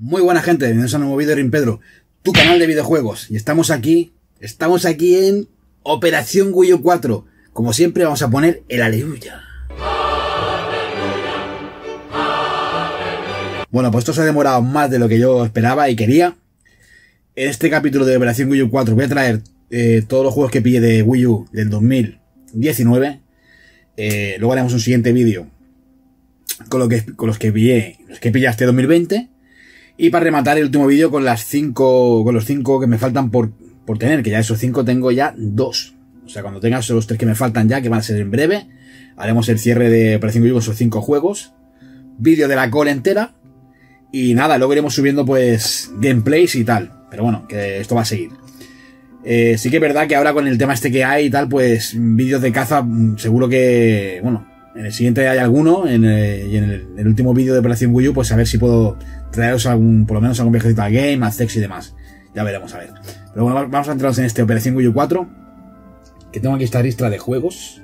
Muy buena gente, bienvenidos a un nuevo vídeo de Rimpedro, tu canal de videojuegos. Y estamos aquí en Operación Wii U 4. Como siempre vamos a poner el aleluya. Bueno, pues esto se ha demorado más de lo que yo esperaba y quería. En este capítulo de Operación Wii U 4 voy a traer todos los juegos que pillé de Wii U del 2019. Luego haremos un siguiente vídeo con los que pillé este 2020. Y para rematar el último vídeo con los 5 que me faltan por tener, que ya esos 5 tengo ya 2. O sea, cuando tenga esos 3 que me faltan ya, que van a ser en breve, haremos el cierre de Operación Wii U con esos 5 juegos. Vídeo de la core entera. Y nada, luego iremos subiendo pues gameplays y tal. Pero bueno, que esto va a seguir. Sí que es verdad que ahora con el tema este que hay y tal, pues vídeos de caza, seguro que, bueno, en el siguiente hay alguno, y en el último vídeo de Operación Wii U, pues a ver si puedo traeros por lo menos algún viajecito al game, al sex y demás. Ya veremos, a ver. Pero bueno, vamos a entrarnos en este Operación Wii U 4, que tengo aquí esta lista de juegos.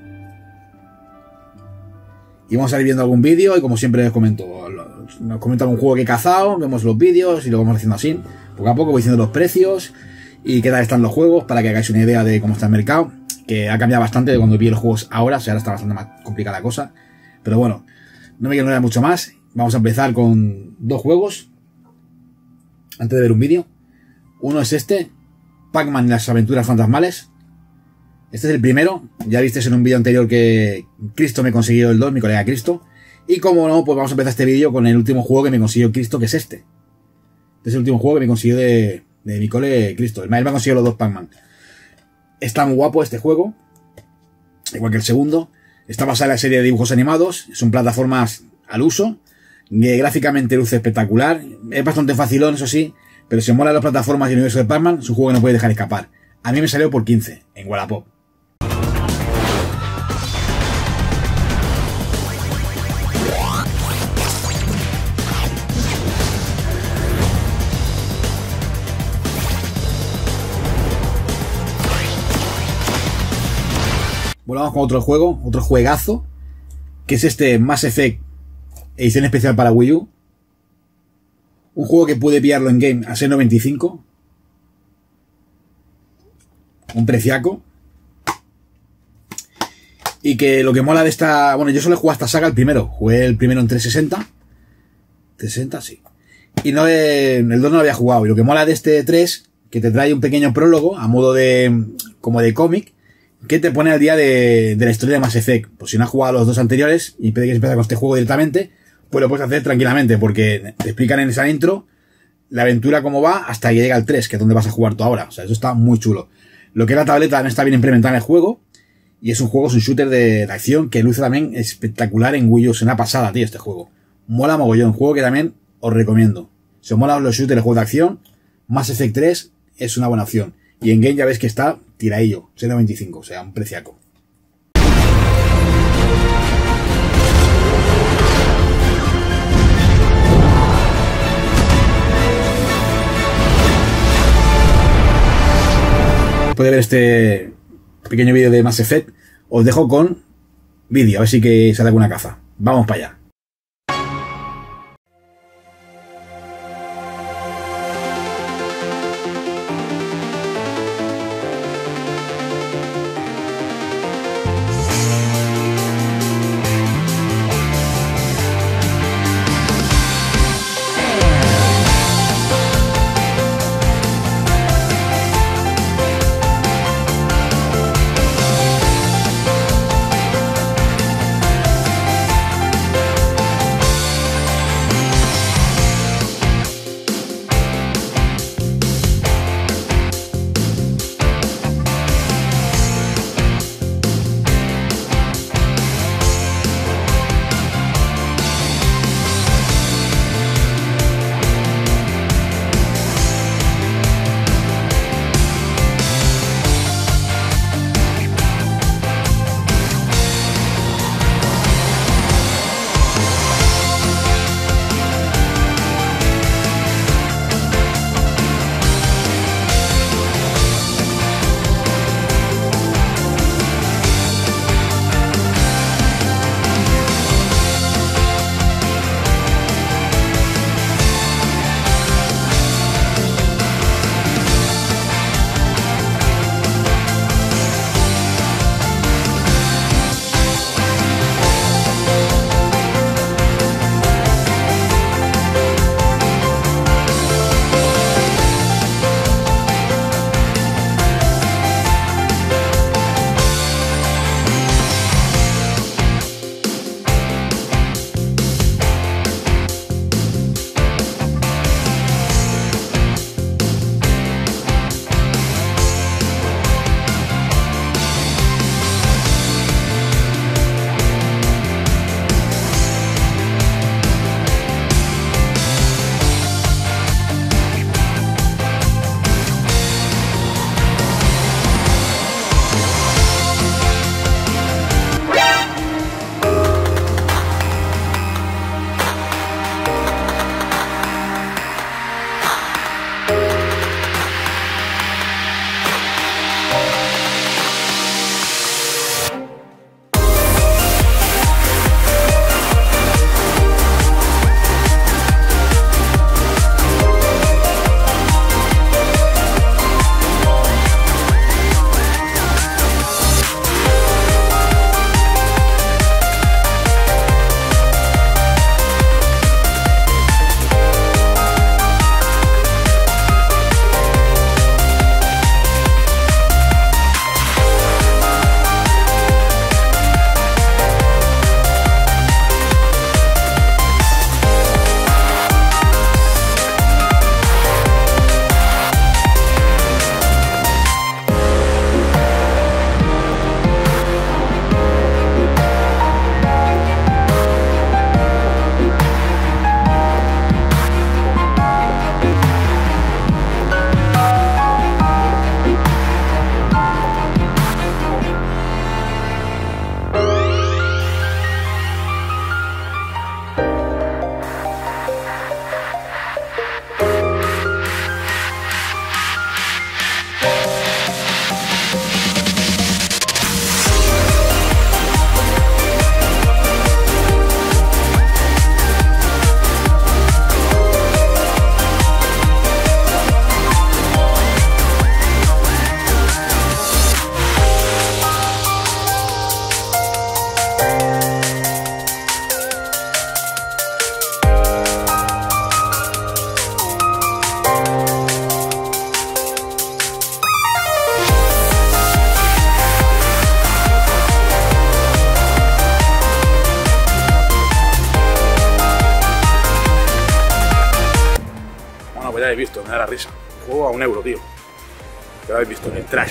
Y vamos a ir viendo algún vídeo y como siempre os comento algún juego que he cazado, vemos los vídeos y lo vamos haciendo así. Poco a poco voy diciendo los precios y qué tal están los juegos para que hagáis una idea de cómo está el mercado. Que ha cambiado bastante de cuando vi los juegos ahora, o sea, ahora está bastante más complicada la cosa. Pero bueno, no me quiero enrollar mucho más. Vamos a empezar con 2 juegos antes de ver un vídeo. Uno es este, Pac-Man y las aventuras fantasmales. Este es el primero. Ya visteis en un vídeo anterior que Cristo me consiguió el 2, mi colega Cristo. Y como no, pues vamos a empezar este vídeo con el último juego que me consiguió Cristo, que es este. Este es el último juego que me consiguió de mi cole Cristo. Él me ha conseguido los 2 Pac-Man. Está muy guapo este juego, igual que el segundo. Está basada en la serie de dibujos animados. Son plataformas al uso. Gráficamente luce espectacular. Es bastante facilón, eso sí. Pero si os mola las plataformas y el universo de Pac-Man, es un juego que no podéis dejar escapar. A mí me salió por 15 en Wallapop. Bueno, vamos con otro juego, otro juegazo, que es este Mass Effect edición especial para Wii U. Un juego que pude pillarlo en game a 6,95. Un preciaco. Y que lo que mola de esta... Bueno, yo solo he jugado esta saga el primero. Jugué el primero en 360. 360, sí. Y no el 2 no lo había jugado. Y lo que mola de este 3, que te trae un pequeño prólogo a modo de... como de cómic, que te pone al día de la historia de Mass Effect. Pues si no has jugado a los 2 anteriores y quieres empezar con este juego directamente, pues lo puedes hacer tranquilamente, porque te explican en esa intro la aventura cómo va hasta que llega al 3, que es donde vas a jugar tú ahora. O sea, eso está muy chulo. Lo que es la tableta no está bien implementada en el juego, y es un shooter de acción que luce también espectacular en Wii U. Es una pasada, tío, este juego. Mola mogollón, juego que también os recomiendo. Si os molan los shooters, el juego de acción, Mass Effect 3 es una buena opción. Y en game ya ves que está tiradillo, 6,95, o sea, un preciaco. Después de ver este pequeño vídeo de Mass Effect, os dejo con vídeo, a ver si que sale alguna caza. Vamos para allá. habéis visto, me da la risa. Juego a €1, tío. Que lo habéis visto en el trash.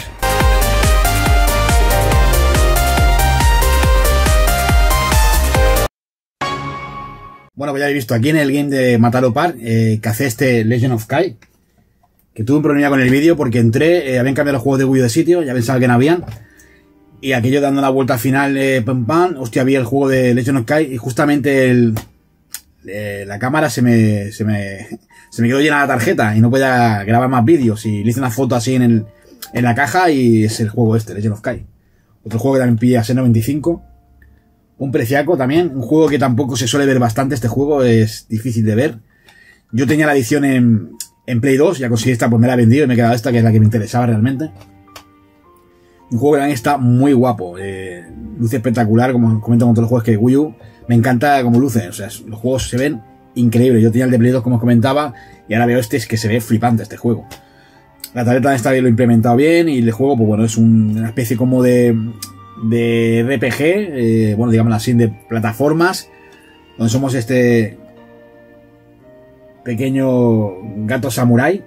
Bueno, pues ya habéis visto aquí en el game de Matalopar que hace este Legend of Kai. Que tuve un problema con el vídeo porque entré, habían cambiado los juegos de Wii U de sitio, ya pensaba que no habían. Y aquello dando la vuelta final, pam pam, hostia, había el juego de Legend of Kai y justamente la cámara se me quedó llena la tarjeta y no podía grabar más vídeos. Y le hice una foto así en la caja y es el juego este, Legend of Kai. Otro juego que también pillé a 6,95. Un preciaco también, un juego que tampoco se suele ver bastante, este juego es difícil de ver. Yo tenía la edición en Play 2, ya conseguí esta, pues me la he vendido y me he quedado esta, que es la que me interesaba realmente. Un juego que también está muy guapo, luce espectacular, como comento con todos los juegos que Wii U. Me encanta cómo luce, o sea, los juegos se ven increíbles. Yo tenía el de Play 2, como os comentaba, y ahora veo este, es que se ve flipante este juego. La tableta está bien, lo implementado bien, y el juego, pues bueno, es una especie como de RPG, bueno, digamos así, de plataformas, donde somos este pequeño gato samurái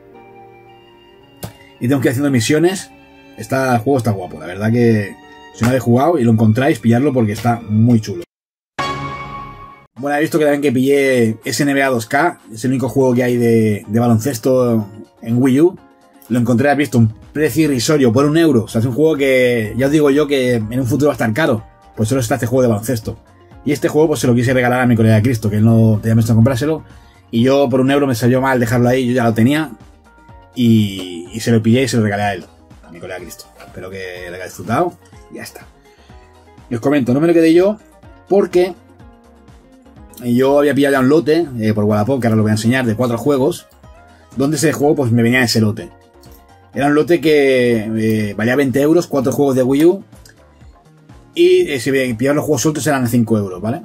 y tenemos que ir haciendo misiones. El juego está guapo, la verdad que si no habéis jugado y lo encontráis, pillarlo porque está muy chulo. Bueno, he visto que también que pillé NBA 2K, es el único juego que hay de baloncesto en Wii U. Lo encontré, has visto, un precio irrisorio por €1. O sea, es un juego que ya os digo yo que en un futuro va a estar caro. Pues solo está este juego de baloncesto. Y este juego pues se lo quise regalar a mi colega Cristo, que él no tenía pensado comprárselo. Y yo por €1 me salió mal dejarlo ahí, yo ya lo tenía. Y se lo pillé y se lo regalé a él, a mi colega Cristo. Espero que lo haya disfrutado. Y ya está. Y os comento, no me lo quedé yo porque yo había pillado ya un lote por Wallapop, que ahora lo voy a enseñar, de 4 juegos. Donde ese juego pues me venía ese lote. Era un lote que valía €20, 4 juegos de Wii U. Y si pillar los juegos sueltos eran €5, ¿vale?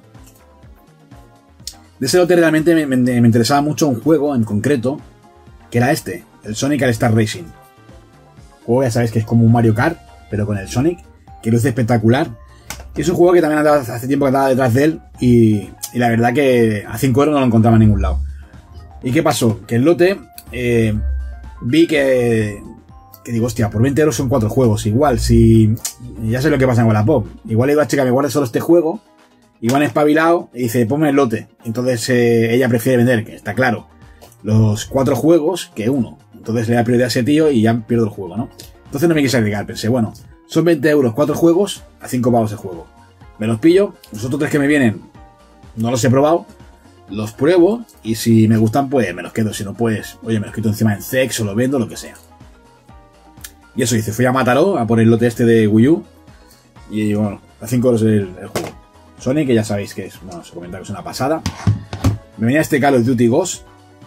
De ese lote realmente me interesaba mucho un juego en concreto, que era este, el Sonic All-Star Racing. Juego, ya sabéis que es como un Mario Kart, pero con el Sonic, que luce espectacular. Y es un juego que también andaba, hace tiempo que andaba detrás de él, y la verdad que a €5 no lo encontraba en ningún lado. ¿Y qué pasó? Que el lote, vi que digo, hostia, por €20 son 4 juegos. Igual, si ya sé lo que pasa en Wallapop. Igual iba a chica, me guarde solo este juego. Igual espabilado y dice, ponme el lote. Entonces ella prefiere vender, que está claro, los 4 juegos que uno. Entonces le da prioridad a ese tío y ya pierdo el juego, ¿no? Entonces no me quise arriesgar. Pensé, bueno, son €20, 4 juegos, a €5 el juego. Me los pillo. Los otros 3 que me vienen no los he probado. Los pruebo y si me gustan, pues me los quedo. Si no, pues, oye, me los quito encima en Zex o lo vendo, lo que sea. Y eso hice, fui a Mataró a por el lote este de Wii U. Y bueno, a €5 el juego. Sonic, que ya sabéis que es, bueno, se comenta que es una pasada. Me venía este Call of Duty Ghost,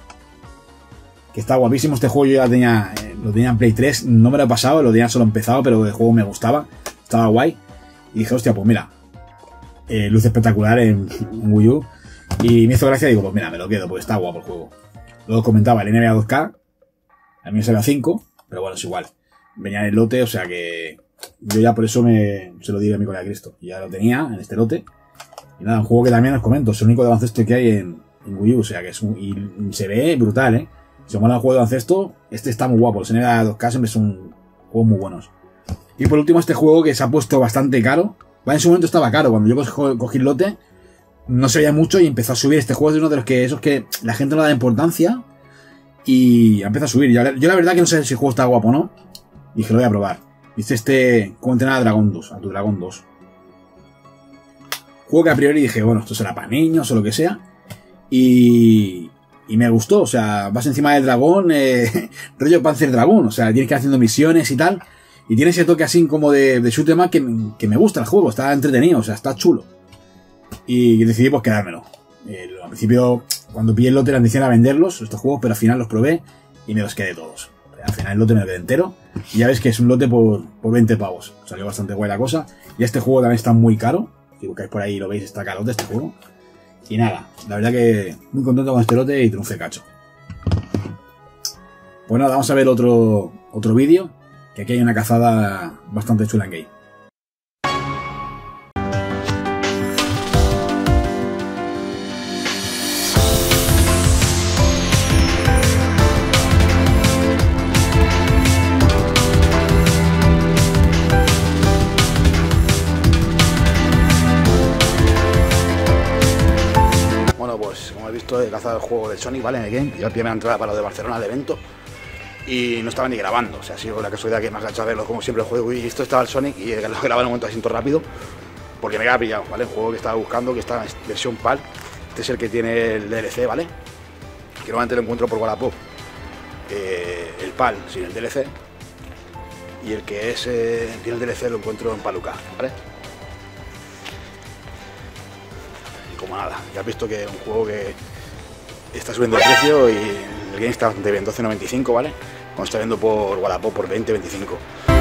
que está guapísimo. Este juego yo ya lo tenía en Play 3, no me lo he pasado, lo tenía solo empezado, pero el juego me gustaba, estaba guay. Y dije, hostia, pues mira, luce espectacular en Wii U. Y me hizo gracia, digo, pues mira, me lo quedo, porque está guapo el juego. Luego comentaba el NBA 2K, a mí me salió a 5, pero bueno, es igual. Venía en el lote, o sea que yo ya por eso se lo di a mi colega Cristo. Ya lo tenía en este lote. Y nada, un juego que también os comento, es el único de baloncesto que hay en Wii U, o sea que y se ve brutal, ¿eh? Si os mola el juego de baloncesto, este está muy guapo. Los NBA 2K siempre son juegos muy buenos. Y por último, este juego que se ha puesto bastante caro. En su momento estaba caro, cuando yo cogí el lote, no se veía mucho y empezó a subir. Este juego es uno de los que, esos que la gente no da importancia y empieza a subir. Yo la verdad que no sé si el juego está guapo o no. Y dije, lo voy a probar. Dice cómo entrenar a Dragon 2, a tu Dragon 2. Juego que a priori dije, bueno, esto será para niños o lo que sea. Y me gustó, o sea, vas encima del dragón, rollo Panzer Dragoon, o sea, tienes que ir haciendo misiones y tal. Y tiene ese toque así como de shoot 'em up que me gusta el juego, está entretenido, o sea, está chulo. Y decidí pues quedármelo. Al principio, cuando pillé el lote, la intención era venderlos, estos juegos, pero al final los probé y me los quedé todos. Al final el lote me lo quedé entero. Y ya ves que es un lote por 20 pavos. Salió bastante guay la cosa. Y este juego también está muy caro. Si buscáis por ahí lo veis, está carote este juego. Y nada, la verdad que muy contento con este lote y triunfé cacho. Pues nada, vamos a ver otro vídeo. Que aquí hay una cazada bastante chula en game. has visto, he cazado el juego de Sonic, ¿vale? En el game, y la primera entrada para lo de Barcelona, al evento, y no estaba ni grabando, o sea, ha sido la casualidad que me has hecho a verlo, como siempre el juego, y esto estaba el Sonic, y lo grababa en un momento así rápido, porque me había pillado, ¿vale? El juego que estaba buscando, que está en versión PAL, este es el que tiene el DLC, ¿vale? Que normalmente lo encuentro por Wallapop, el PAL sin el DLC, y el que es tiene el DLC lo encuentro en Paluca, ¿vale? Y como nada, ya has visto que es un juego que está subiendo de precio y el game está bastante bien, 12,95, ¿vale? Cuando está viendo por Wallapop por 20,25.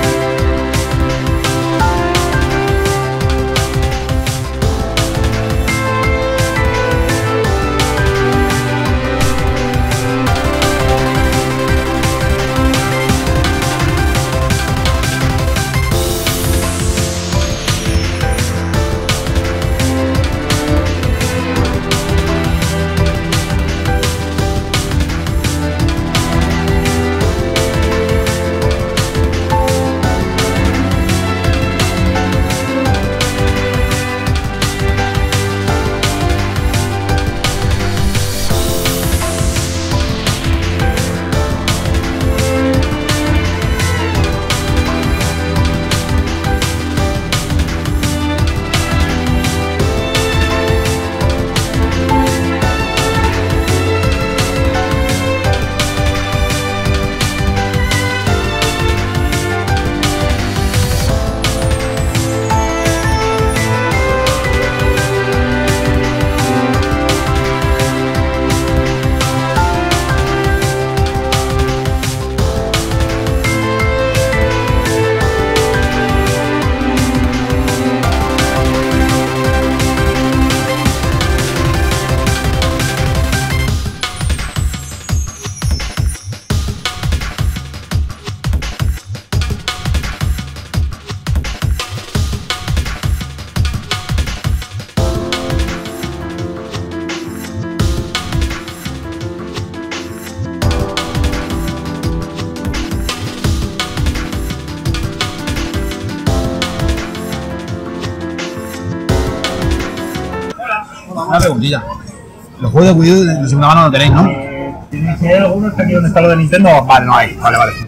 Una preguntilla. Los juegos de Wii U de segunda mano no tenéis, ¿no? Si hay algunos que aquí donde está lo de Nintendo, vale, no hay. Vale, vale.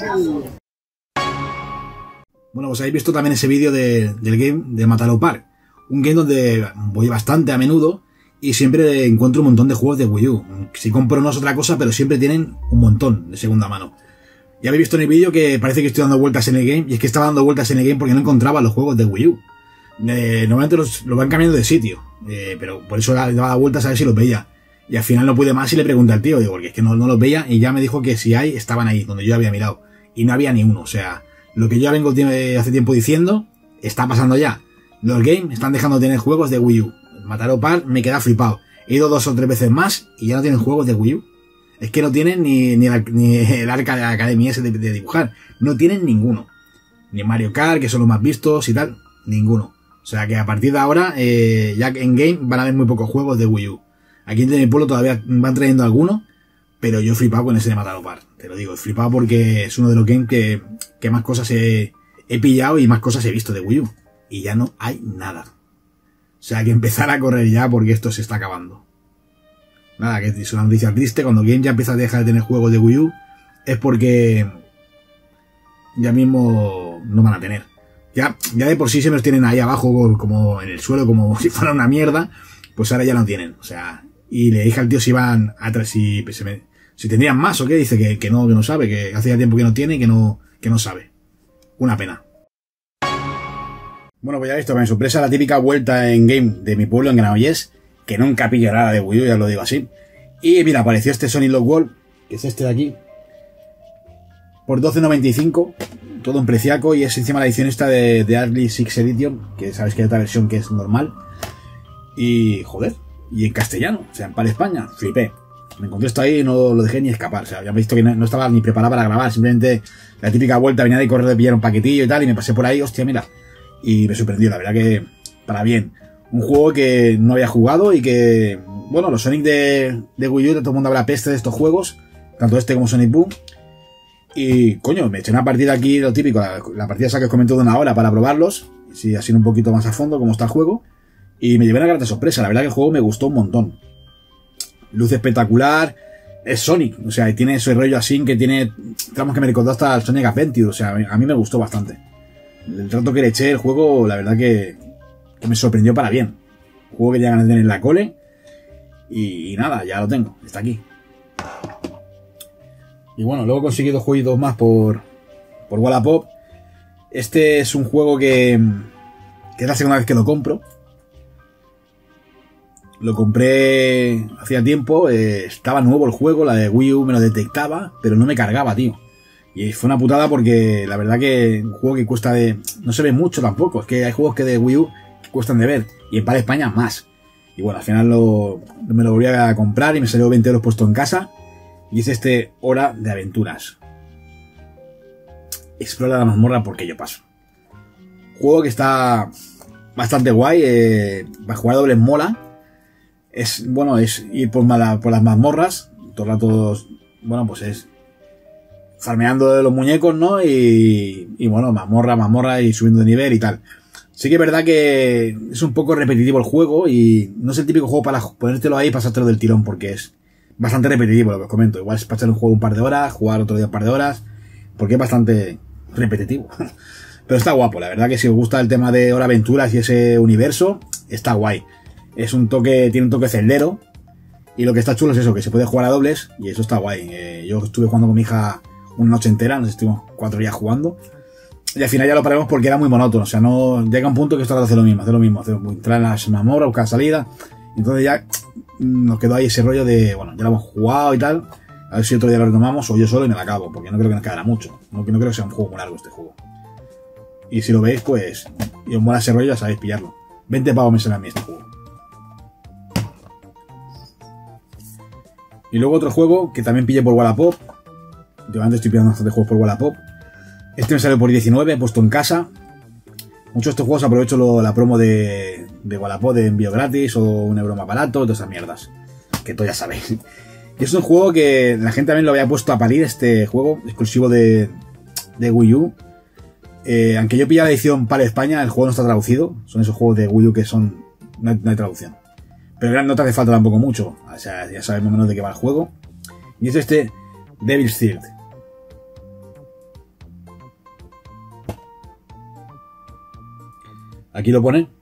Bueno, pues habéis visto también ese vídeo del game de Matalo Park. Un game donde voy bastante a menudo y siempre encuentro un montón de juegos de Wii U. Si compro no es otra cosa, pero siempre tienen un montón de segunda mano. Ya habéis visto en el vídeo que parece que estoy dando vueltas en el game, y es que estaba dando vueltas en el game porque no encontraba los juegos de Wii U. Normalmente los van cambiando de sitio, pero por eso daba vueltas a ver si los veía. Y al final no pude más y le pregunté al tío, digo, porque es que no los veía, y ya me dijo que si hay, estaban ahí, donde yo había mirado. Y no había ni uno, o sea, lo que yo vengo hace tiempo diciendo, está pasando ya. Los games están dejando de tener juegos de Wii U. Matalo Park me queda flipado. He ido 2 o 3 veces más y ya no tienen juegos de Wii U. Es que no tienen ni el Arca de la Academia ese de dibujar. No tienen ninguno. Ni Mario Kart, que son los más vistos y tal. Ninguno. O sea que a partir de ahora, ya en game van a haber muy pocos juegos de Wii U. Aquí en mi pueblo todavía van trayendo algunos, pero yo he flipado con ese de Matalo Park. Te lo digo, he flipado porque es uno de los games que más cosas he pillado y más cosas he visto de Wii U. Y ya no hay nada. O sea que empezar a correr ya porque esto se está acabando. Nada, que es una noticia triste. Cuando Game ya empieza a dejar de tener juegos de Wii U, es porque ya mismo no van a tener. Ya de por sí se los tienen ahí abajo, como en el suelo, como si fuera una mierda, pues ahora ya no tienen. O sea, y le dije al tío si iban atrás, si tendrían más o qué, dice que no sabe, que hace ya tiempo que no tiene y que no sabe. Una pena. Bueno, pues ya he visto, me sorpresa la típica vuelta en game de mi pueblo, en Granollers, que nunca pillo nada de Wii U, ya lo digo así. Y mira, apareció este Sonic Lost World, que es este de aquí, por 12,95, todo un preciaco, y es encima la edición esta de Early 6 Edition, que sabes que hay otra versión que es normal. Y, joder, y en castellano, o sea, en Para España, flipé. Me encontré esto ahí y no lo dejé ni escapar, o sea, ya he visto que no estaba ni preparado para grabar, simplemente la típica vuelta, venía de correr de pillar un paquetillo y tal, y me pasé por ahí, hostia, mira. Y me sorprendió, la verdad que para bien. Un juego que no había jugado y que, bueno, los Sonic de Wii U, todo el mundo habrá peste de estos juegos, tanto este como Sonic Boom. Y, coño, me eché una partida aquí, lo típico, la partida esa que os comento de 1 hora para probarlos, sí, así un poquito más a fondo cómo está el juego, y me llevé una grata sorpresa, la verdad que el juego me gustó un montón. luz espectacular. Es Sonic, o sea, tiene ese rollo así que tiene tramos que me recordó hasta el Sonic Adventure, o sea, a mí me gustó bastante. El trato que le eché el juego, la verdad que me sorprendió para bien. Un juego que ya ganas de tener en la cole y nada, ya lo tengo, está aquí. Y bueno, luego conseguí 2 jueguitos más por Wallapop. Este es un juego que es la segunda vez que lo compro. Lo compré hacía tiempo, estaba nuevo el juego, la de Wii U me lo detectaba, pero no me cargaba, tío. Y fue una putada porque la verdad que un juego que cuesta de... no se ve mucho tampoco, es que hay juegos que de Wii U que cuestan de ver, y en Para España más. Y bueno, al final me lo volví a comprar y me salió 20 euros puesto en casa. Y es este Hora de Aventuras. Explora la mazmorra porque yo paso. Juego que está bastante guay, para jugar dobles mola. Es ir por las mazmorras, todo el rato, bueno, pues es farmeando de los muñecos, ¿no? Y bueno, mazmorra y subiendo de nivel y tal. Sí que es verdad que es un poco repetitivo el juego y no es el típico juego para ponértelo ahí y pasártelo del tirón porque es bastante repetitivo lo que os comento. Igual es pasar un juego un par de horas, jugar otro día un par de horas, porque es bastante repetitivo. Pero está guapo, la verdad que si os gusta el tema de Hora Aventuras y ese universo, está guay. Tiene un toque celdero. Y lo que está chulo es eso, que se puede jugar a dobles. Y eso está guay. Yo estuve jugando con mi hija una noche entera. Nos estuvimos 4 días jugando. Y al final ya lo paramos porque era muy monótono. O sea, no llega un punto que esto hace lo mismo. Entrar en las mazmorras, buscar salida. Entonces ya nos quedó ahí ese rollo de, bueno, ya lo hemos jugado y tal. A ver si otro día lo retomamos o yo solo y me la acabo. Porque no creo que nos quedará mucho. No creo que sea un juego muy largo este juego. Y si lo veis, pues, y os mola ese rollo, ya sabéis pillarlo. 20 pavos me sale a mí este juego. Y luego otro juego que también pillé por Wallapop. Últimamente estoy pillando bastante juegos por Wallapop. Este me salió por 19, puesto en casa. Muchos de estos juegos aprovecho la promo de Wallapop de envío gratis o un euro más barato, todas esas mierdas. Que todos ya sabéis. Y es un juego que la gente también lo había puesto a parir, este juego exclusivo de Wii U. Aunque yo pillé la edición para España, el juego no está traducido. Son esos juegos de Wii U que no hay traducción. Pero no te hace falta tampoco mucho. O sea, ya sabes más o menos de qué va el juego. Y es este Devil's Third. Aquí lo pone.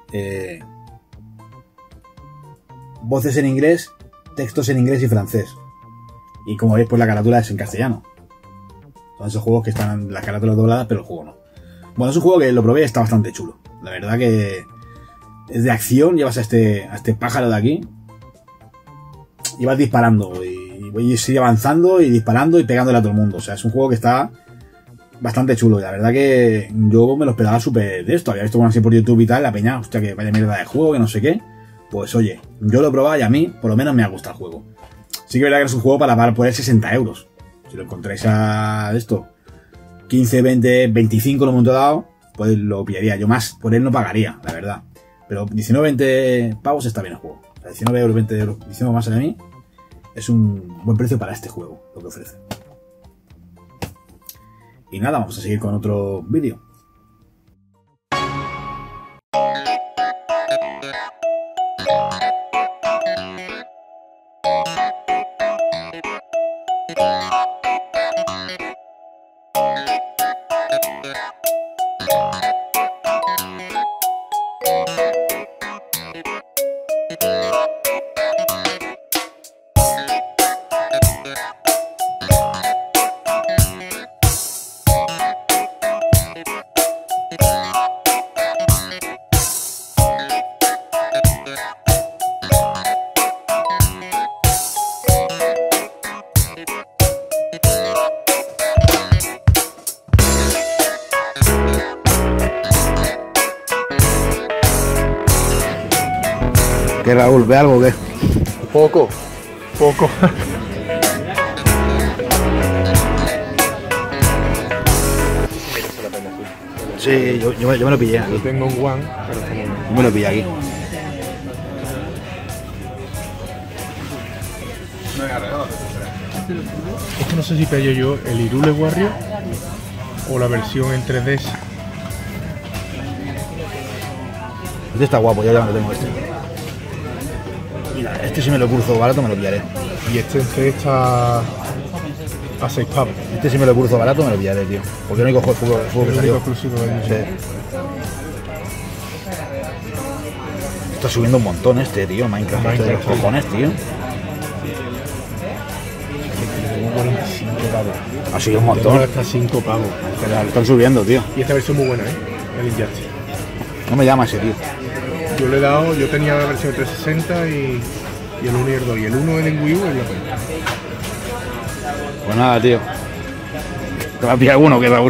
Voces en inglés, textos en inglés y francés. Y como veis, pues la carátula es en castellano. Son esos juegos que están en la carátula doblada, pero el juego no. Bueno, es un juego que lo probé y está bastante chulo. La verdad que es de acción, llevas a este pájaro de aquí y vas disparando y sigue avanzando y disparando y pegándole a todo el mundo. O sea, es un juego que está bastante chulo y la verdad que yo me lo esperaba súper de esto. Había visto así por YouTube y tal, la peña, hostia, que vaya mierda de juego, que no sé qué. Pues oye, yo lo he probado y a mí por lo menos me ha gustado el juego. Sí que es verdad que es un juego para pagar por él 60 euros. Si lo encontráis a esto 15, 20, 25 en un momento dado, pues lo pillaría. Yo más por él no pagaría, la verdad. Pero 19, 20 pavos está bien el juego. O sea, 19 euros, 20 euros, 19 más a mí, es un buen precio para este juego, lo que ofrece. Y nada, vamos a seguir con otro vídeo. ¿Qué, Raúl? ¿Ve algo o qué? Poco. Sí, yo me lo pillé aquí. Yo tengo un One, pero Yo me lo pillé aquí. Es que no sé si pillé yo el Hyrule Warrior o la versión en 3D. Este está guapo, ya lo tengo este. Este si me lo cruzo barato me lo pillaré. Y este en C está a 6 pavos. Este si me lo cruzo barato me lo pillaré, tío. Porque no hay cojo el juego Es que el único salió. exclusivo de año. Sí. Está subiendo un montón este, tío. Minecraft, este de los cojones, tío. Tengo 45 pavos. Ha subido un Tengo montón. hasta 5 pavos. Están subiendo, tío. Y esta versión muy buena, el Injustice. No me llama ese, tío. Yo le he dado, yo tenía la versión 360 y el 1 y el 2. Y el 1 en Wii U es la pena. Pues nada, tío. Te va a pillar uno que Raúl.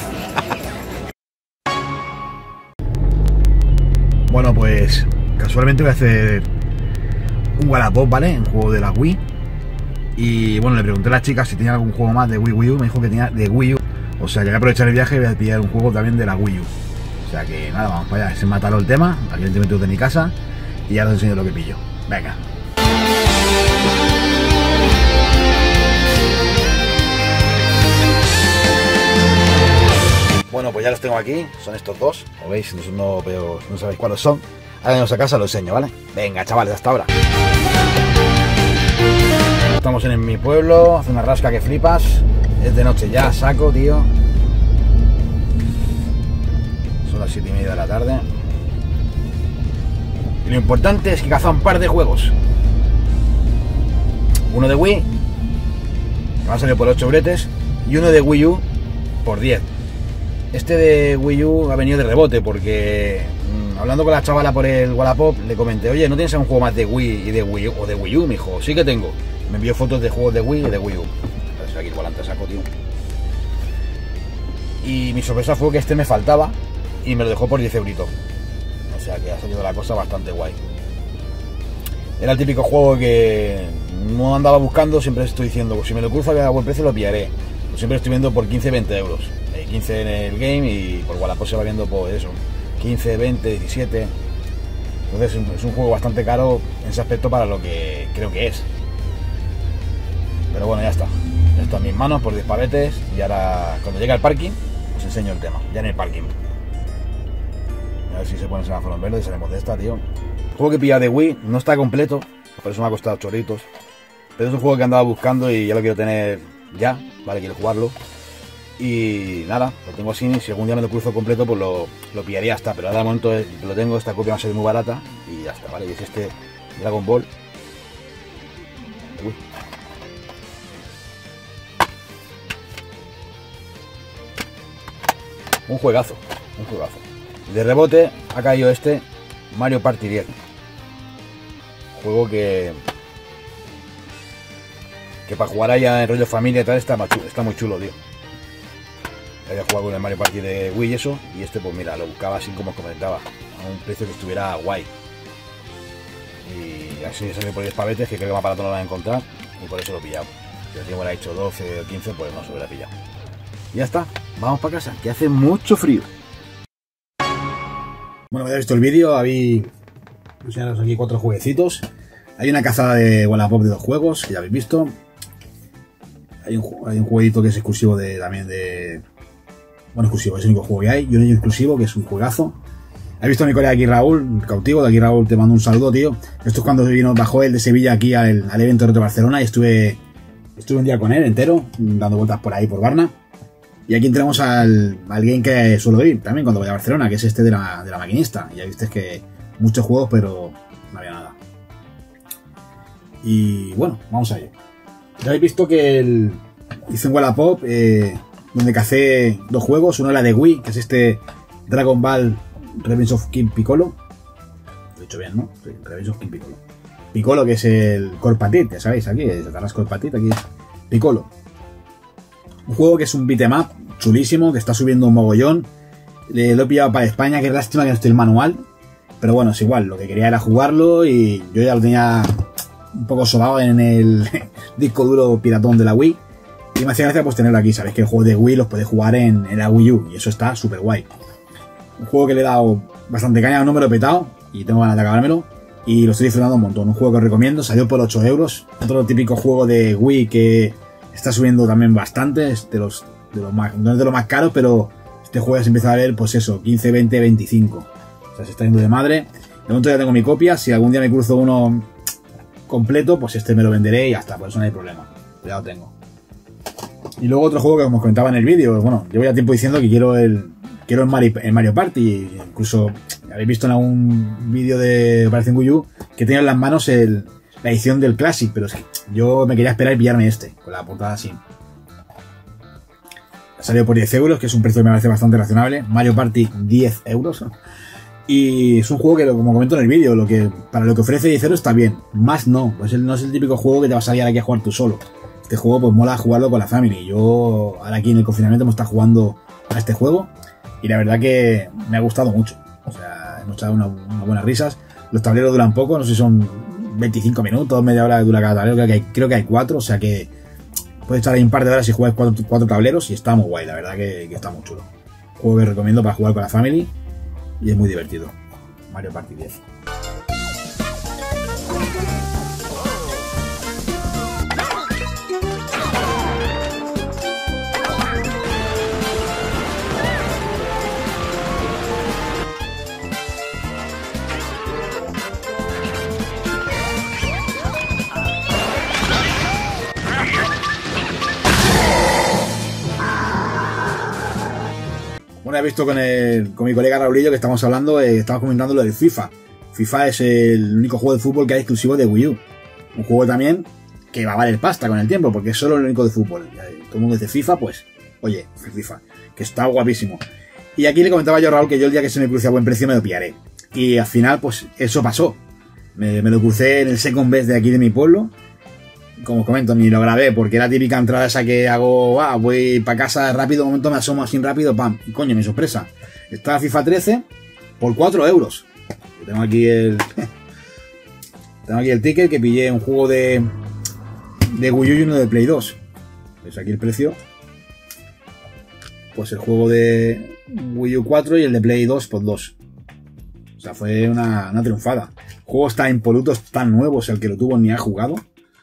Bueno, pues casualmente voy a hacer un Wallapop, ¿vale? Un juego de la Wii. Y bueno, le pregunté a la chica si tenía algún juego más de Wii U. Me dijo que tenía de Wii U. O sea, que voy a aprovechar el viaje y voy a pillar un juego también de la Wii U. O sea que nada, vamos para allá. Se mataron el tema, aquí 20 minutos de mi casa. Y ya os enseño lo que pillo. Venga. Bueno, pues ya los tengo aquí, son estos dos, como veis, no sabéis cuáles son. Ahora venimos a casa, los enseño, ¿vale? Venga, chavales, hasta ahora. Estamos en mi pueblo, hace una rasca que flipas. Es de noche ya, saco, tío. Son las 7:30 de la tarde. Y lo importante es que caza un par de juegos. Uno de Wii, que va a salir por 8 bretes, y uno de Wii U por 10. Este de Wii U ha venido de rebote porque hablando con la chavala por el Wallapop le comenté, oye, ¿no tienes un juego más de Wii y de Wii U? O de Wii U, me dijo, sí que tengo. Me envió fotos de juegos de Wii y de Wii U. Pero aquí el volante saco, tío. Y mi sorpresa fue que este me faltaba y me lo dejó por 10 euritos. O sea que ha salido la cosa bastante guay. Era el típico juego que no andaba buscando, siempre estoy diciendo, pues si me lo cruzo a buen precio lo pillaré. Pues siempre estoy viendo por 15-20 euros. 15 en el game y por Wallapop se va viendo por eso, 15, 20, 17. Entonces es un juego bastante caro en ese aspecto para lo que creo que es. Pero bueno, ya está. Ya está en mis manos por 10 pavetes y ahora cuando llegue al parking os enseño el tema, ya en el parking. A ver si se pone el semáforo en verde y salimos de esta, tío. El juego que pilla de Wii no está completo, por eso me ha costado chorritos. Pero es un juego que andaba buscando y ya lo quiero tener ya, vale, quiero jugarlo. Y nada, lo tengo así, si algún día me lo cruzo completo pues lo pillaría hasta, pero ahora de momento lo tengo, esta copia va a ser muy barata y ya está, ¿vale? Y es este Dragon Ball. Uy. Un juegazo, un juegazo. De rebote ha caído este Mario Party 10. Juego que para jugar allá en rollo familia y tal está muy chulo, tío. Había jugado con el Mario Party de Wii y eso, y este pues mira, lo buscaba así como os comentaba, a un precio que estuviera guay. Y así salió por 10 pavetes, que creo que más barato no lo van a encontrar, y por eso lo he pillado. Si el tiempo hubiera hecho 12 o 15, pues no se lo hubiera pillado. Y ya está, vamos para casa, que hace mucho frío. Bueno, habéis visto el vídeo, habéis enseñaros aquí 4 jueguecitos. Hay una cazada de Wallapop de 2 juegos, que ya habéis visto. Hay un jueguito que es exclusivo también de... Bueno, exclusivo, es el único juego que hay. Y un exclusivo que es un juegazo. He visto a mi colega aquí Raúl, cautivo. De aquí Raúl te mando un saludo, tío. Esto es cuando bajó él de Sevilla aquí al evento de Retro Barcelona y estuve un día con él entero, dando vueltas por ahí, por Barna. Y aquí entramos al game que suelo ir también cuando voy a Barcelona, que es este de la maquinista. Y ya viste que muchos juegos, pero no había nada. Y bueno, vamos a ello. Ya habéis visto que hice un Wallapop donde cacé 2 juegos. Uno era de Wii, que es este Dragon Ball Revenge of King Piccolo. Lo he dicho bien, ¿no? Sí, Revenge of King Piccolo. Piccolo, que es el Corpatit, ya sabéis, aquí, el Satanás Corpatit, aquí es Piccolo. Un juego que es un beat'em up chulísimo, que está subiendo un mogollón. Lo he pillado para España, que lástima que no esté el manual. Pero bueno, es igual, lo que quería era jugarlo y yo ya lo tenía un poco sobado en el disco duro piratón de la Wii. Y me hacía gracia pues tenerlo aquí, sabéis que el juego de Wii los podéis jugar en la Wii U y eso está súper guay. Un juego que le he dado bastante caña, no me lo he petado y tengo ganas de acabármelo y lo estoy disfrutando un montón. Un juego que os recomiendo, salió por 8 euros. Otro típico juego de Wii que está subiendo también bastante, es de los más, no es de los más caros, pero este juego ya se empieza a ver, pues eso, 15, 20, 25. O sea, se está yendo de madre. De momento ya tengo mi copia, si algún día me cruzo uno completo, pues este me lo venderé y ya está, por eso no hay problema. Ya lo tengo. Y luego otro juego que como os comentaba en el vídeo, bueno, llevo ya tiempo diciendo que quiero el Mario Party. Incluso habéis visto en algún vídeo de Operación Wii U que tenía en las manos la edición del Classic, pero es que yo me quería esperar y pillarme con la portada así. Ha salido por 10 euros, que es un precio que me parece bastante razonable. Mario Party, 10 euros. Y es un juego que, como comento en el vídeo, para lo que ofrece 10 euros está bien. Más no, pues no es el típico juego que te vas a salir aquí a jugar tú solo. Este juego pues mola jugarlo con la family. Yo ahora aquí en el confinamiento hemos estado jugando a este juego y la verdad que me ha gustado mucho. O sea, hemos echado unas buenas risas. Los tableros duran poco, no sé si son 25 minutos, media hora que dura cada tablero. Creo que hay 4, o sea que puedes estar ahí un par de horas y jugar 4 tableros y está muy guay, la verdad que está muy chulo. Juego que recomiendo para jugar con la family y es muy divertido. Mario Party 10. Bueno, he visto con mi colega Raulillo que estamos hablando, estamos comentando lo del FIFA. FIFA es el único juego de fútbol que hay exclusivo de Wii U. Un juego también que va a valer pasta con el tiempo, porque es solo el único de fútbol. Todo el mundo dice FIFA, pues, oye, FIFA, que está guapísimo. Y aquí le comentaba yo a Raúl que yo el día que se me cruce a buen precio me lo pillaré. Y al final, pues, eso pasó. Me lo crucé en el Second Best de aquí de mi pueblo. Como os comento, ni lo grabé, porque era típica entrada esa que hago, voy para casa rápido, un momento me asomo así rápido, pam, y coño, mi sorpresa. Está FIFA 13 por 4 euros. Tengo aquí el ticket que pillé un juego de Wii U y uno de Play 2. ¿Veis aquí el precio? Pues el juego de Wii U 4 y el de Play 2 por 2. O sea, fue una triunfada. El juego está impoluto, está nuevo, o sea, el que lo tuvo ni ha jugado.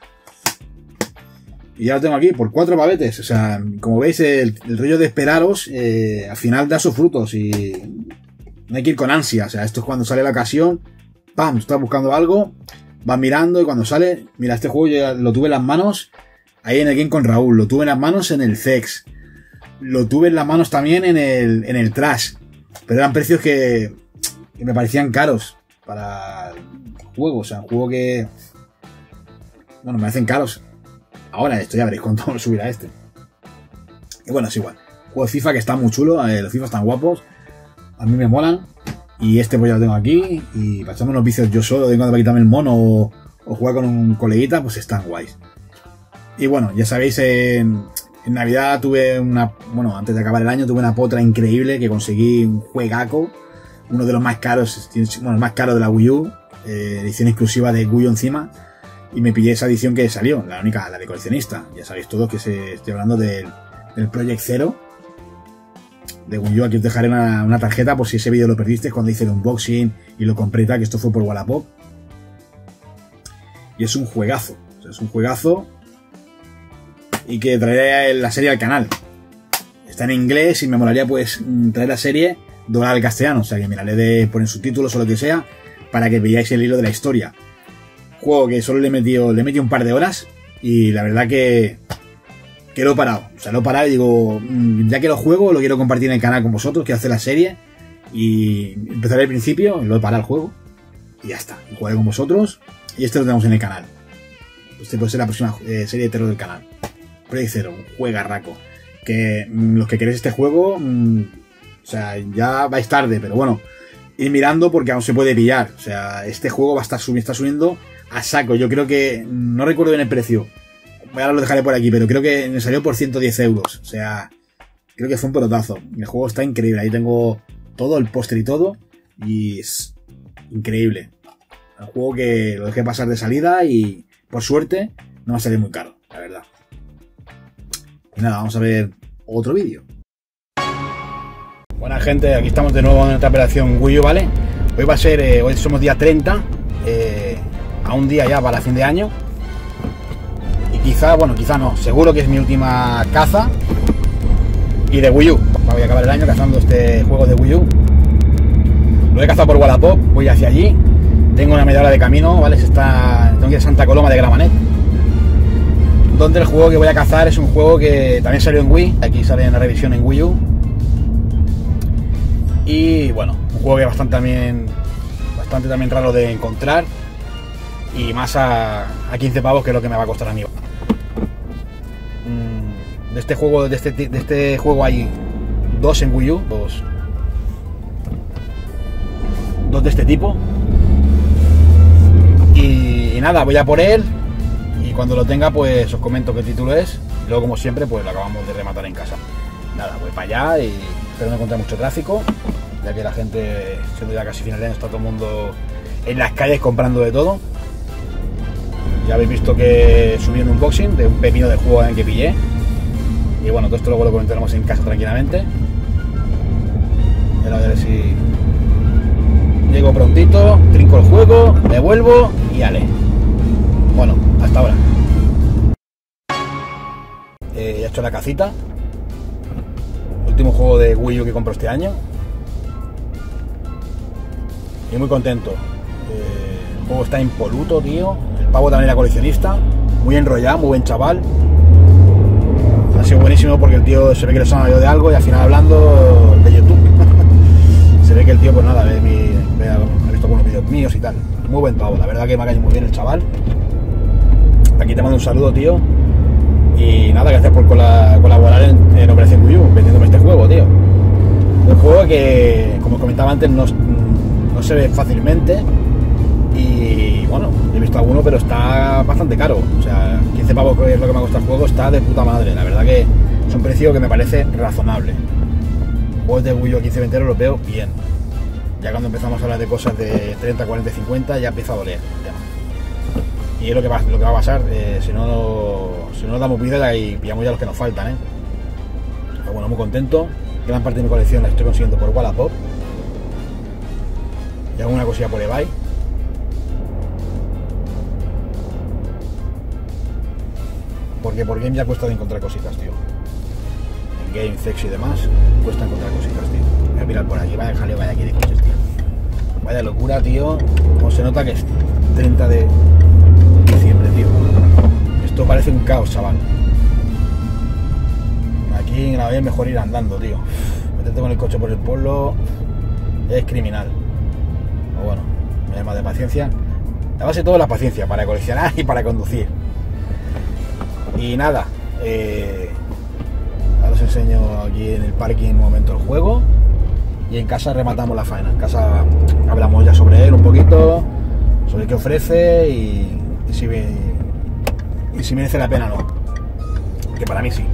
Y ya lo tengo aquí por 4 pavetes. O sea, como veis, el rollo de esperaros al final da sus frutos y no hay que ir con ansia. O sea, esto es cuando sale la ocasión, ¡pam! Estás buscando algo, vas mirando y cuando sale, mira, este juego yo lo tuve en las manos ahí en el Game con Raúl, lo tuve en las manos en el CEX, lo tuve en las manos también en el Trash, pero eran precios que me parecían caros para el juego. O sea, un juego que, bueno, me parecen caros. Ahora esto ya veréis cuánto subirá este. Y bueno, es igual. Juego de FIFA que está muy chulo. Los FIFA están guapos. A mí me molan. Y este pues ya lo tengo aquí. Y para echarme unos vicios yo solo, tengo que quitarme el mono o jugar con un coleguita, pues están guays. Y bueno, ya sabéis, en Navidad tuve bueno, antes de acabar el año tuve una potra increíble que conseguí un juegaco. Uno de los más caros, bueno, el más caro de la Wii U. Edición exclusiva de Wii U encima. Y me pillé esa edición que salió, la de coleccionista. Ya sabéis todos que estoy hablando del Project Zero de Wii U. Aquí os dejaré una tarjeta por si ese vídeo lo perdisteis cuando hice el unboxing y lo compré, que esto fue por Wallapop. Y es un juegazo. O sea, es un juegazo y que traeré la serie al canal. Está en inglés y me molaría pues traer la serie doblada al castellano. O sea que miraré de poner subtítulos o lo que sea para que veáis el hilo de la historia. Juego que solo le he metido un par de horas y la verdad que lo he parado. O sea, lo he parado y digo, ya que lo juego, lo quiero compartir en el canal con vosotros, quiero hacer la serie y empezaré al principio, lo he parado el juego y ya está. Y jugaré con vosotros y este lo tenemos en el canal. Este puede ser la próxima serie de terror del canal. Project Zero, un juegarraco. Que los que queréis este juego, o sea, ya vais tarde, pero bueno, ir mirando porque aún se puede pillar. O sea, este juego va a estar subiendo a saco. Yo creo que, no recuerdo bien el precio, ahora lo dejaré por aquí, pero creo que me salió por 110 euros. O sea, creo que fue un pelotazo. El juego está increíble. Ahí tengo todo, el póster y todo. Y es increíble. Un juego que lo dejé pasar de salida y, por suerte, no va a salir muy caro, la verdad. Y nada, vamos a ver otro vídeo. Buena gente, aquí estamos de nuevo en otra operación Wii U, ¿vale? Hoy va a ser, hoy somos día 30, a un día ya para fin de año. Y quizá no, seguro que es mi última caza. Y de Wii U, voy a acabar el año cazando este juego de Wii U. Lo he cazado por Wallapop, voy hacia allí. Tengo una media hora de camino, ¿vale? Tengo que ir a Santa Coloma de Gramenet, donde el juego que voy a cazar es un juego que también salió en Wii. Aquí sale en la revisión en Wii U. Y bueno, un juego que es bastante también raro de encontrar. Y más a 15 pavos, que es lo que me va a costar a mí. De este juego hay dos en Wii U, dos de este tipo. Y nada, voy a por él. Y cuando lo tenga, pues os comento qué título es. Y luego, como siempre, pues lo acabamos de rematar en casa. Nada, voy para allá y espero no encontrar mucho tráfico, ya que la gente, siendo ya casi final de año, está todo el mundo en las calles comprando de todo. Ya habéis visto que subí un unboxing de un pepino de juego en que pillé. Y bueno, todo esto luego lo comentaremos en casa tranquilamente. Y ahora a ver si llego prontito, trinco el juego, me vuelvo y ale. Bueno, hasta ahora. He hecho la casita. Último juego de Wii U que compro este año. Y muy contento. El juego está impoluto, tío. El pavo también era coleccionista. Muy enrollado, muy buen chaval. Ha sido buenísimo porque el tío se ve que le suena yo de algo y al final hablando de YouTube. Se ve que el tío, pues nada, ha visto algunos vídeos míos y tal. Muy buen pavo, la verdad que me ha caído muy bien el chaval. Aquí te mando un saludo, tío. Y nada, gracias por colaborar en Operación Wii U, vendiéndome este juego, tío. Un juego que, como os comentaba antes, no se ve fácilmente. Y bueno, he visto alguno, pero está bastante caro. O sea, 15 pavos, que es lo que me ha costado el juego, está de puta madre. La verdad que es un precio que me parece razonable. Juegos de Wii U a 15-20 euros los veo bien. Ya cuando empezamos a hablar de cosas de 30, 40, 50, ya empieza a doler el tema. Y es lo que va a pasar, si no nos damos vida y pillamos ya los que nos faltan, Pero bueno, muy contento. Gran parte de mi colección la estoy consiguiendo por Wallapop. Y alguna cosilla por eBay. Porque por Game ya cuesta de encontrar cositas, tío. En Game, Sex y demás, cuesta encontrar cositas, tío. Voy a mirar por aquí, vaya jaleo, vaya aquí de coches, tío. Vaya locura, tío. Como se nota que es 30 de diciembre, tío. Esto parece un caos, chaval. Aquí en Granollers es mejor ir andando, tío. Meterte con el coche por el pueblo es criminal. Pero bueno, me da más de paciencia. La base de todo es la paciencia para coleccionar y para conducir. Y nada, ahora os enseño aquí en el parking un momento el juego. Y en casa rematamos la faena. En casa hablamos ya sobre él un poquito, sobre qué ofrece y si merece la pena o no. Que para mí sí.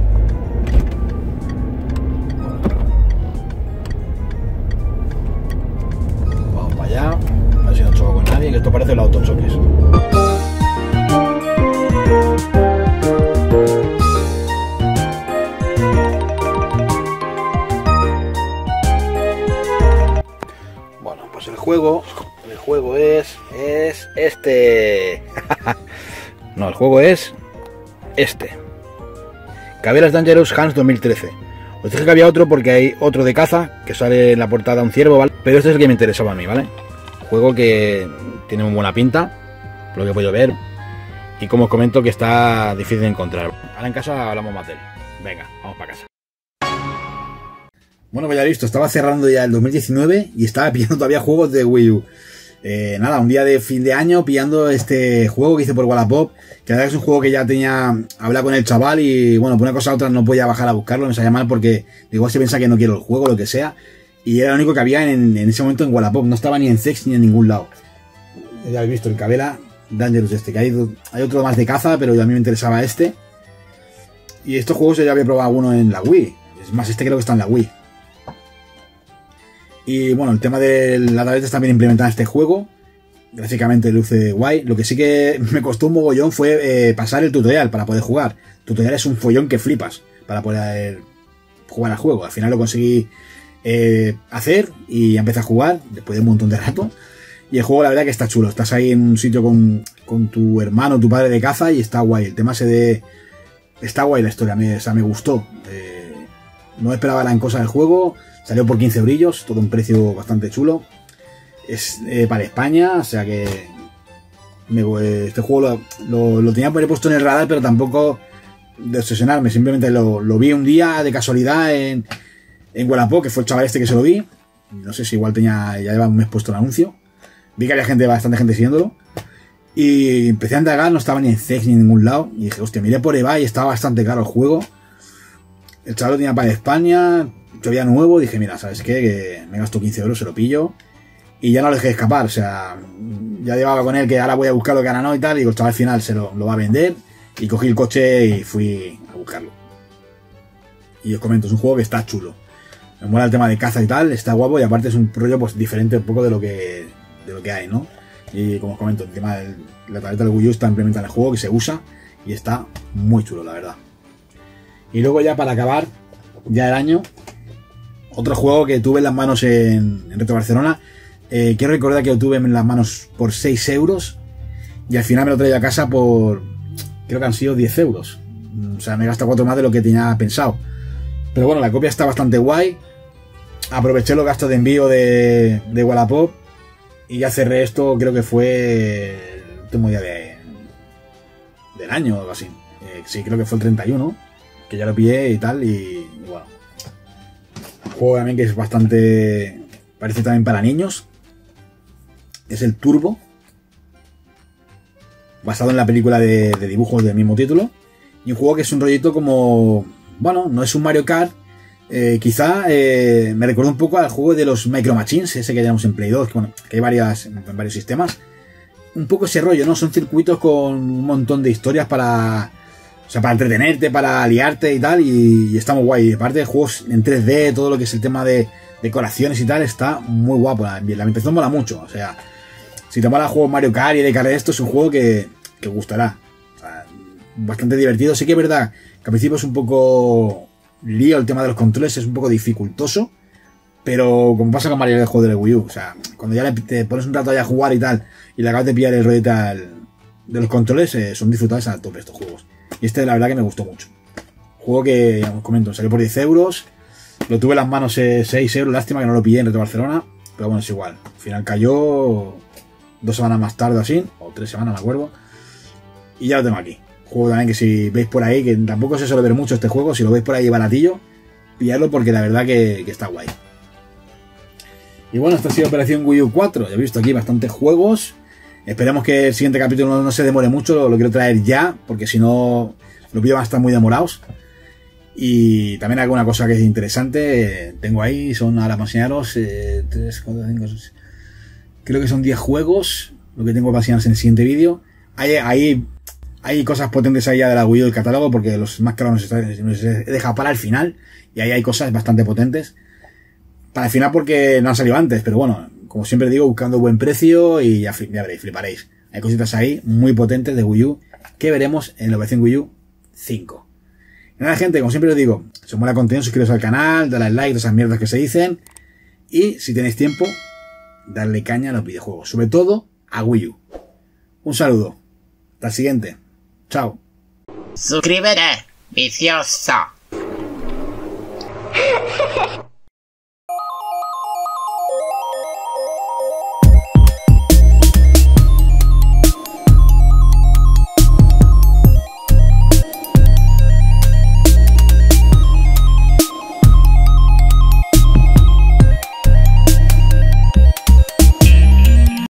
Vamos para allá, a ver si no choco con nadie, que esto parece los autochoques. Bueno, pues el juego es este. No, el juego es este. Cabela's Dangerous Hands 2013. Os dije que había otro porque hay otro de caza que sale en la portada un ciervo, ¿vale? Pero este es el que me interesaba a mí, ¿vale? Juego que tiene muy buena pinta, por lo que he podido ver. Y como os comento, que está difícil de encontrar. Ahora en casa hablamos más de él. Venga, vamos para casa. Bueno, pues ya visto, estaba cerrando ya el 2019 y estaba pillando todavía juegos de Wii U. Nada, un día de fin de año pillando este juego que hice por Wallapop, que la verdad es un juego que ya tenía hablado con el chaval y bueno, por una cosa u otra no podía bajar a buscarlo, me sabía mal porque igual se piensa que no quiero el juego, lo que sea, y era lo único que había en ese momento en Wallapop, no estaba ni en Sex ni en ningún lado. Ya habéis visto el Cabela's Dangerous que hay otro más de caza, pero a mí me interesaba este. Y estos juegos yo ya había probado uno en la Wii, es más, este creo que está en la Wii. Y bueno, el tema de la tableta también implementada en este juego. Gráficamente luce guay. Lo que sí que me costó un mogollón fue pasar el tutorial para poder jugar. El tutorial es un follón que flipas para poder jugar al juego. Al final lo conseguí hacer y empecé a jugar después de un montón de rato. Y el juego la verdad que está chulo. Estás ahí en un sitio con tu hermano, tu padre de caza y está guay. El tema está guay la historia, me gustó. No esperaba gran cosa del juego. Salió por 15 eurillos, todo un precio bastante chulo. Es para España, o sea que este juego lo tenía por ahí puesto en el radar, pero tampoco de obsesionarme. Simplemente lo vi un día de casualidad en Wallapop, que fue el chaval este que se lo vi. No sé si igual ya llevaba un mes puesto el anuncio. Vi que había bastante gente siguiéndolo. Y empecé a indagar, no estaba ni en CEX ni en ningún lado. Y dije, hostia, miré por eBay y estaba bastante caro el juego. El chaval lo tenía para España, todavía nuevo. Dije, mira, ¿sabes qué? Que me gasto 15 euros, se lo pillo. Y ya no lo dejé escapar, o sea, ya llevaba con él que ahora voy a buscarlo que ahora no y tal. Y digo, el chaval al final se lo va a vender. Y cogí el coche y fui a buscarlo. Y os comento, es un juego que está chulo. Me mola el tema de caza y tal, está guapo. Y aparte es un rollo pues diferente un poco de lo que hay, ¿no? Y como os comento, el tema de la tableta del Wii U está implementada en el juego, que se usa. Y está muy chulo, la verdad. Y luego ya para acabar, ya el año, otro juego que tuve en las manos en Retro Barcelona. Quiero recordar que lo tuve en las manos por 6 euros. Y al final me lo traía a casa por, creo que han sido 10 euros. O sea, me he gastado 4 más de lo que tenía pensado. Pero bueno, la copia está bastante guay. Aproveché los gastos de envío de Wallapop. Y ya cerré esto, creo que fue el último día del año o algo así. Sí, creo que fue el 31. Que ya lo pillé y tal. Y bueno. Un juego también que es bastante... Parece también para niños. Es el Turbo. Basado en la película de dibujos del mismo título. Y un juego que es un rollito como... Bueno, no es un Mario Kart. Quizá me recordó un poco al juego de los Micro Machines, ese que llevamos en Play 2, que, bueno, que hay en varios sistemas. Un poco ese rollo, ¿no? Son circuitos con un montón de historias para... O sea, para entretenerte, para liarte y tal. Y está muy guay. Y aparte de juegos en 3D, todo lo que es el tema de decoraciones y tal, está muy guapo. La ambientación mola mucho. O sea, si te mola juegos Mario Kart y de carrera, esto es un juego que gustará. O sea, bastante divertido. Sí que es verdad que al principio es un poco lío el tema de los controles, es un poco dificultoso. Pero como pasa con Mario del juego de Wii U, o sea, cuando ya te pones un rato allá a jugar y tal, y le acabas de pillar el rollo de los controles, son disfrutables a tope estos juegos. Y este la verdad que me gustó mucho. Juego que, ya os comento, salió por 10 euros. Lo tuve en las manos 6 euros. Lástima que no lo pillé en Retro Barcelona. Pero bueno, es igual. Al final cayó 2 semanas más tarde así. O 3 semanas, me acuerdo. Y ya lo tengo aquí. Juego también que si veis por ahí, que tampoco se suele ver mucho este juego. Si lo veis por ahí baratillo, pilladlo porque la verdad que está guay. Y bueno, esta ha sido Operación Wii U 4. Ya he visto aquí bastantes juegos. Esperemos que el siguiente capítulo no se demore mucho, lo quiero traer ya, porque si no los vídeos van a estar muy demorados. Y también alguna cosa que es interesante, tengo ahí, son, ahora para enseñaros, 3, 4, 5, 6, creo que son 10 juegos, lo que tengo para enseñaros en el siguiente vídeo. Hay cosas potentes ahí ya de la Wii U del catálogo, porque los más caros nos he dejado para el final, y ahí hay cosas bastante potentes. Para el final porque no han salido antes, pero bueno, como siempre digo, buscando buen precio y ya veréis, fliparéis. Hay cositas ahí muy potentes de Wii U que veremos en la versión Wii U 5. Y nada, gente, como siempre os digo, si os mola el contenido, suscribiros al canal, dale al like, todas esas mierdas que se dicen. Y si tenéis tiempo, darle caña a los videojuegos, sobre todo a Wii U. Un saludo. Hasta el siguiente. Chao. Suscríbete, vicioso.